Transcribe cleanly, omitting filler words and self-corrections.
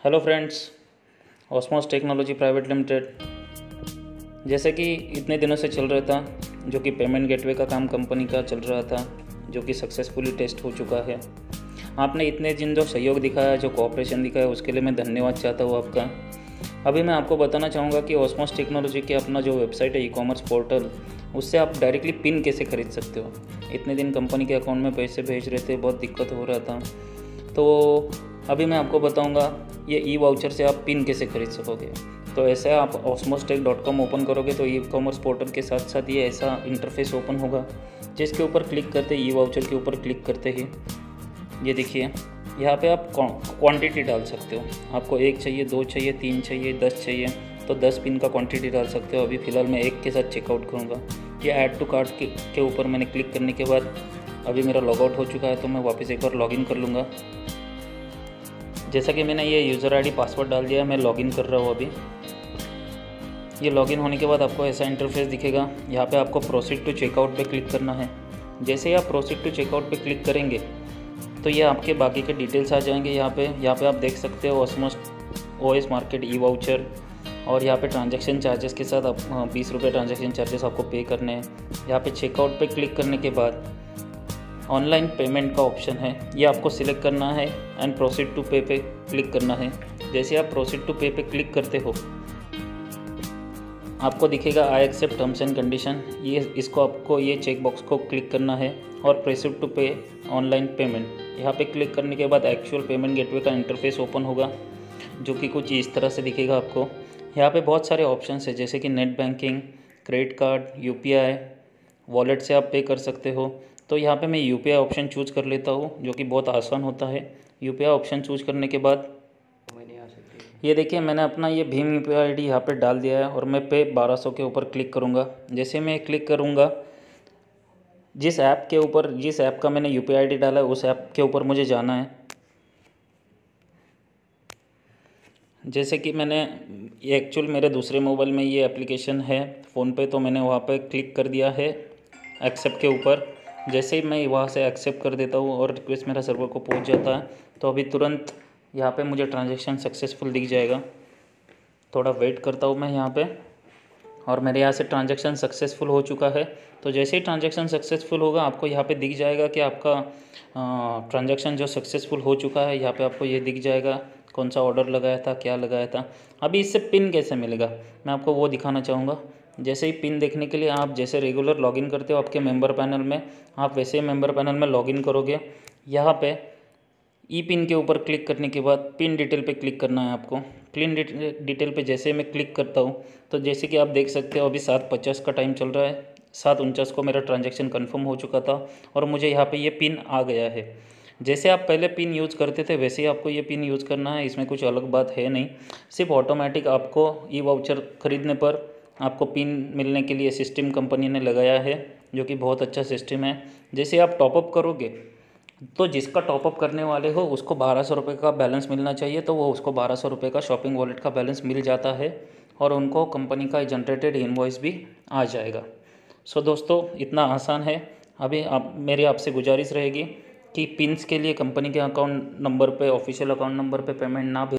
Hello friends, Osmos technology private limited जैसे कि इतने दिनों से चल रहा था, जो कि पेमेंट गेटवे का काम कंपनी का चल रहा था, जो कि सक्सेसफुली टेस्ट हो चुका है। आपने इतने दिन जो सहयोग दिखाया, जो कोऑपरेशन दिखाया, उसके लिए मैं धन्यवाद चाहता हूँ आपका। अभी मैं आपको बताना चाहूँगा कि ऑस्मोस टेक्नोलॉजी के अपना जो वेबसाइट है, ई-कॉमर्स पोर्टल, उससे आप डायरेक्टली पिन कैसे खरीद सकते हो। इतने दिन कंपनी के अकाउंट में पैसे भेज रहे थे, बहुत दिक्कत हो रहा था, तो अभी मैं आपको बताऊंगा ये ई वाउचर से आप पिन कैसे खरीद सकोगे। तो ऐसे आप osmostech.com ओपन करोगे तो ई कॉमर्स पोर्टल के साथ साथ ये ऐसा इंटरफेस ओपन होगा, जिसके ऊपर क्लिक करते ई वाउचर के ऊपर क्लिक करते ही ये देखिए, यहाँ पे आप क्वांटिटी डाल सकते हो। आपको 1 चाहिए, 2 चाहिए, 3 चाहिए, 10 चाहिए, तो 10 पिन का क्वांटिटी डाल सकते हो। अभी फ़िलहाल मैं 1 के साथ चेकआउट करूँगा। ये ऐड टू कार्ट के ऊपर मैंने क्लिक करने के बाद अभी मेरा लॉगआउट हो चुका है, तो मैं वापस एक बार लॉगिन कर लूँगा। जैसा कि मैंने ये यूज़र आईडी पासवर्ड डाल दिया है, मैं लॉगिन कर रहा हूँ अभी। ये लॉगिन होने के बाद आपको ऐसा इंटरफेस दिखेगा। यहाँ पे आपको प्रोसीड टू चेकआउट पे क्लिक करना है। जैसे ही आप प्रोसीड टू चेकआउट पे क्लिक करेंगे तो ये आपके बाकी के डिटेल्स आ जाएंगे। यहाँ पे आप देख सकते हो Osmos OS market e voucher, और यहाँ पे ट्रांजैक्शन चार्जेस के साथ आप 20 रुपये ट्रांजैक्शन चार्जेस आपको पे करने हैं। यहाँ पे चेकआउट पे क्लिक करने के बाद ऑनलाइन पेमेंट का ऑप्शन है, ये आपको सिलेक्ट करना है एंड प्रोसीड टू पे पे क्लिक करना है। जैसे आप प्रोसीड टू पे पे क्लिक करते हो, आपको दिखेगा I accept terms and condition. इसको आपको ये चेक बॉक्स को क्लिक करना है और proceed to pay online payment, यहाँ पे क्लिक करने के बाद एक्चुअल पेमेंट गेटवे का इंटरफेस ओपन होगा, जो कि कुछ इस तरह से दिखेगा आपको। यहाँ पे बहुत सारे ऑप्शंस है, जैसे कि net banking, credit card, UPI, wallet से आप पे कर सकते हो। तो यहाँ पे मैं यूपीआई ऑप्शन चूज़ कर लेता हूँ, जो कि बहुत आसान होता है। यूपीआई ऑप्शन चूज़ करने के बाद ये देखिए, मैंने अपना ये भीम यूपीआई आईडी यहाँ पे डाल दिया है और मैं पे 1200 के ऊपर क्लिक करूँगा। जैसे मैं क्लिक करूँगा, जिस ऐप का मैंने यूपीआई आईडी डाला है, उस ऐप के ऊपर मुझे जाना है। जैसे कि मैंने ये एक्चुअल मेरे दूसरे मोबाइल में ये एप्लीकेशन है फ़ोनपे, तो मैंने वहाँ पे क्लिक कर दिया है एक्सेप्ट के ऊपर। जैसे ही मैं वहाँ से एक्सेप्ट कर देता हूँ और रिक्वेस्ट मेरा सर्वर को पहुँच जाता है, तो अभी तुरंत यहाँ पे मुझे ट्रांजैक्शन सक्सेसफुल दिख जाएगा। थोड़ा वेट करता हूँ मैं यहाँ पे, और मेरे यहाँ से ट्रांजैक्शन सक्सेसफुल हो चुका है। तो जैसे ही ट्रांजैक्शन सक्सेसफुल होगा, आपको यहाँ पे दिख जाएगा कि आपका ट्रांजैक्शन जो सक्सेसफुल हो चुका है। यहाँ पे आपको ये दिख जाएगा कौन सा ऑर्डर लगाया था, क्या लगाया था। अभी इससे पिन कैसे मिलेगा, मैं आपको वो दिखाना चाहूँगा। जैसे ही पिन देखने के लिए आप जैसे रेगुलर लॉगिन करते हो आपके मेंबर पैनल में, आप वैसे ही मेंबर पैनल में लॉगिन करोगे। यहाँ पे ई पिन के ऊपर क्लिक करने के बाद पिन डिटेल पे क्लिक करना है आपको। पिन डिटेल पे जैसे मैं क्लिक करता हूँ, तो जैसे कि आप देख सकते हो अभी 7:50 का टाइम चल रहा है। 7:49 को मेरा ट्रांजैक्शन कंफर्म हो चुका था और मुझे यहाँ पे ये पिन आ गया है। जैसे आप पहले पिन यूज़ करते थे, वैसे ही आपको ये पिन यूज़ करना है। इसमें कुछ अलग बात है नहीं, सिर्फ ऑटोमेटिक आपको ई वाउचर ख़रीदने पर आपको पिन मिलने के लिए सिस्टम कंपनी ने लगाया है, जो कि बहुत अच्छा सिस्टम है। जैसे आप टॉपअप करोगे, तो जिसका टॉपअप करने वाले हो उसको 1200 रुपये का बैलेंस मिलना चाहिए, तो वो उसको 1200 रुपये का शॉपिंग वॉलेट का बैलेंस मिल जाता है और उनको कंपनी का जनरेटेड इनवॉइस भी आ जाएगा। सो दोस्तों, इतना आसान है। अभी मेरी आपसे गुजारिश रहेगी कि पिन्स के लिए कंपनी के अकाउंट नंबर पे, ऑफिशियल अकाउंट नंबर पे पेमेंट ना